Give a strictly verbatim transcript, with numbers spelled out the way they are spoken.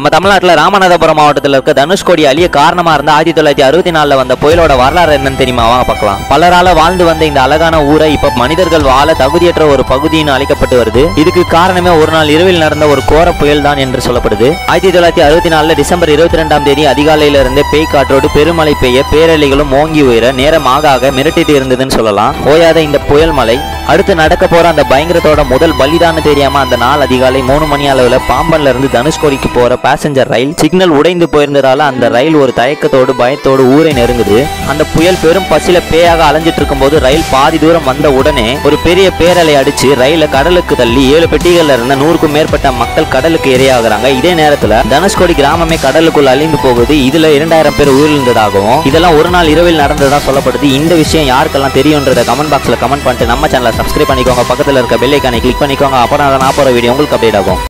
நம்ம தமிழ்நாட்டில் ராமநாதபுரம் மாவட்டத்தில் இருக்க தனுஷ்கோடி அழிய காரணமா இருந்த ஆயிரத்தி தொள்ளாயிரத்தி அறுபத்தி நாலுல வந்த புயலோட வரலாறு என்னன்னு தெரியுமா? வாங்க பார்க்கலாம். பலரால வாழ்ந்து வந்த இந்த அழகான ஊரை இப்ப மனிதர்கள் வாழ தகுதியற்ற ஒரு பகுதின்னு அழைக்கப்பட்டு வருது. இதுக்கு காரணமே ஒரு நாள் இரவில் நடந்த ஒரு கோர புயல் தான் என்று சொல்லப்படுது. ஆயிரத்தி தொள்ளாயிரத்தி அறுபத்தி நாலுல டிசம்பர் இருபத்தி ரெண்டாம் தேதி அதிகாலையில இருந்து பேய் காற்றோடு பெருமழை பெய்ய பேரலைகளும் ஓங்கி உயர நேரம் ஆக ஆக மிரட்டிட்டு இருந்ததுன்னு சொல்லலாம். ஓயாத இந்த புயல் மழை அடுத்து நடக்க போற அந்த பயங்கரத்தோட முதல் பலிதான்னு தெரியாம அந்த நாள் அதிகாலை மூணு மணி அளவுல பாம்பன்ல இருந்து தனுஷ்கோடிக்கு போற பேசஞ்சர் ரயில் சிக்னல் உடைந்து போயிருந்ததால அந்த ரயில் ஒரு தயக்கத்தோடு பயத்தோடு ஊரை நெருங்குது. அந்த புயல் பெரும் பசில பேயாக அலைஞ்சிட்டு இருக்கும் போது ரயில் பாதி தூரம் வந்த உடனே ஒரு பெரிய பேரலை அடிச்சு ரயில கடலுக்கு தள்ளி ஏழு பெட்டிகள்ல இருந்த நூறுக்கும் மேற்பட்ட மக்கள் கடலுக்கு இரையாகிறாங்க. இதே நேரத்துல தனுஷ்கோடி கிராமமே கடலுக்குள் அழிந்து போகுது. இதுல இரண்டாயிரம் பேர் உயிரிழந்ததாகவும் இதெல்லாம் ஒரு நாள் இரவில் நடந்ததா சொல்லப்படுது. இந்த விஷயம் யாருக்கெல்லாம் தெரியும்ன்றத கமெண்ட் பாக்ஸ்ல கமெண்ட் பண்ணிட்டு நம்ம சேனலை சப்ஸ்கிரைப் பண்ணிக்கோங்க. பக்கத்துல இருக்க பெல் ஐகானை கிளிக் பண்ணிக்கோங்க. அப்புறம் நான் போற வீடியோ உங்களுக்கு அப்டேட் ஆகும்.